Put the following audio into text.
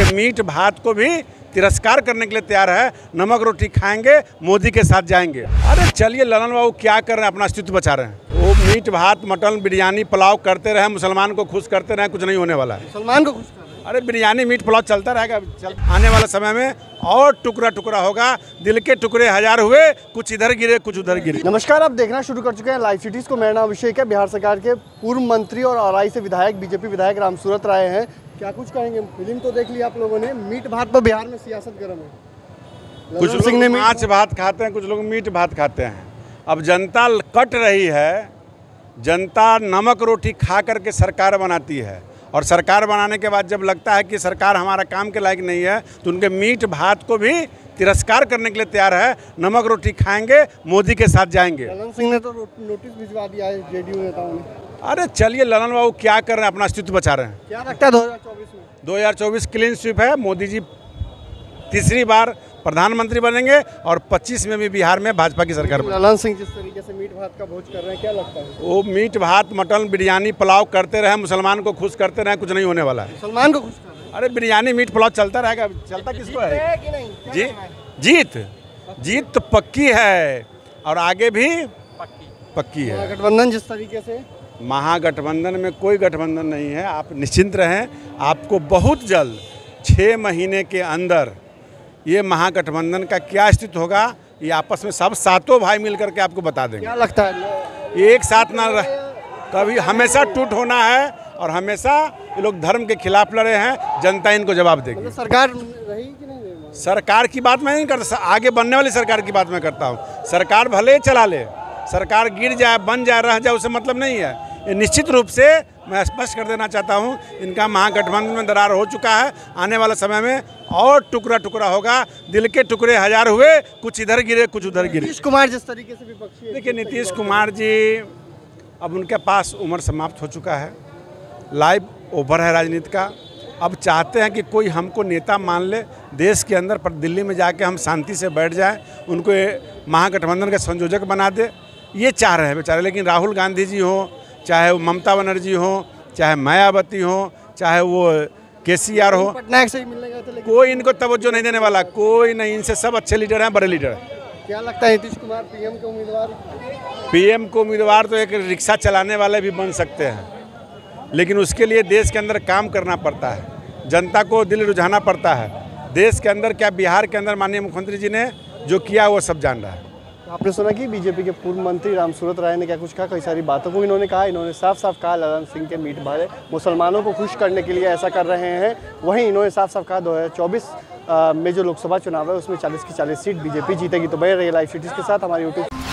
Meet भात को भी तिरस्कार करने के लिए तैयार है। नमक रोटी खाएंगे, मोदी के साथ जाएंगे। अरे चलिए, ललन बाबू क्या कर रहे हैं, अपना अस्तित्व बचा रहे हैं। वो मीट भात मटन बिरयानी पुलाव करते रहे, मुसलमान को खुश करते रहे, कुछ नहीं होने वाला है। मुसलमान को खुश कर रहे हैं। अरे बिरयानी मीट पुलाव चलता रहेगा। आने वाला समय में और टुकड़ा टुकड़ा होगा। दिल के टुकड़े हजार हुए, कुछ इधर गिरे कुछ उधर गिरे। नमस्कार, आप देखना शुरू कर चुके हैं लाइव सिटीज़ को। मेरा नाम अभिषेक है। बिहार सरकार के पूर्व मंत्री और औराई से विधायक बीजेपी विधायक रामसूरत राय हैं। क्या कुछ कहेंगे? फिल्म तो देख ली आप लोगों ने। मीट भात पर बिहार में सियासत गर्म है। कुछ लोग मांस भात खाते हैं, कुछ लोग मीट भात खाते हैं। अब जनता कट रही है। जनता नमक रोटी खा करके सरकार बनाती है, और सरकार बनाने के बाद जब लगता है कि सरकार हमारा काम के लायक नहीं है, तो उनके मीट भात को भी तिरस्कार करने के लिए तैयार है। नमक रोटी खाएंगे, मोदी के साथ जाएंगे। ललन सिंह ने तो नोटिस भिजवा दिया है जेडीयू नेताओं ने। अरे चलिए, ललन बाबू क्या कर रहे हैं, अपना अस्तित्व बचा रहे हैं। क्या लगता है 2024 में? 2024 क्लीन स्वीप है। मोदी जी तीसरी बार प्रधानमंत्री बनेंगे, और 25 में भी बिहार में भाजपा की सरकार बनेगी। ललन सिंह जिस तरीके से मीट भात का भोज कर रहे हैं, क्या लगता है? वो मीट भात मटन बिरयानी पुलाव करते रहे, मुसलमान को खुश करते रहे, कुछ नहीं होने वाला है। मुसलमान को खुश कर रहे हैं। अरे बिरयानी मीट पुलाव चलता रहेगा। चलता किसको है कि नहीं? जी जीत तो पक्की है, और आगे भी पक्की है। गठबंधन जिस तरीके से, महागठबंधन में कोई गठबंधन नहीं है। आप निश्चिंत रहें। आपको बहुत जल्द 6 महीने के अंदर ये महागठबंधन का क्या अस्तित्व होगा, ये आपस में सब सातों भाई मिल करके आपको बता देंगे। क्या लगता है? एक साथ ना रह, कभी हमेशा टूट होना है, और हमेशा ये लोग धर्म के खिलाफ लड़े हैं। जनता इनको जवाब देगी। मतलब सरकार रही कि नहीं रही? सरकार की बात मैं नहीं करता, आगे बनने वाली सरकार की बात मैं करता हूँ। सरकार भले ही चला ले, सरकार गिर जाए, बन जाए, रह जाए, उससे मतलब नहीं है। ये निश्चित रूप से मैं स्पष्ट कर देना चाहता हूँ, इनका महागठबंधन में दरार हो चुका है। आने वाला समय में और टुकड़ा टुकड़ा होगा। दिल के टुकड़े हजार हुए, कुछ इधर गिरे कुछ उधर गिरे। नीतीश कुमार जिस तरीके से विपक्षी है, देखिए, नीतीश कुमार जी अब उनके पास उम्र समाप्त हो चुका है। लाइफ ओवर है राजनीति का। अब चाहते हैं कि कोई हमको नेता मान ले देश के अंदर, पर दिल्ली में जाके हम शांति से बैठ जाएं, उनको महागठबंधन के संयोजक बना दे, ये चाह रहे हैं बेचारे। लेकिन राहुल गांधी जी हो, चाहे वो ममता बनर्जी हो, चाहे मायावती हो, चाहे वो केसीआर हो, पटनायक से ही मिलने गए थे, लेकिन कोई इनको तवज्जो नहीं देने वाला। कोई नहीं, इनसे सब अच्छे लीडर हैं, बड़े लीडर हैं। क्या लगता है नीतीश कुमार पीएम के उम्मीदवार? पीएम को उम्मीदवार तो एक रिक्शा चलाने वाले भी बन सकते हैं, लेकिन उसके लिए देश के अंदर काम करना पड़ता है, जनता को दिल रुझाना पड़ता है। देश के अंदर क्या, बिहार के अंदर माननीय मुख्यमंत्री जी ने जो किया वो सब जान रहा है। आपने सुना कि बीजेपी के पूर्व मंत्री रामसूरत राय ने क्या कुछ कहा, कई सारी बातों को इन्होंने साफ साफ कहा ललन सिंह के मीट भात मुसलमानों को खुश करने के लिए ऐसा कर रहे हैं। वहीं इन्होंने साफ साफ कहा 2024 में जो लोकसभा चुनाव है उसमें 40 की 40 सीट बीजेपी जीतेगी। तो बने रहिए लाइव सिटीज़ के साथ हमारी यूट्यूब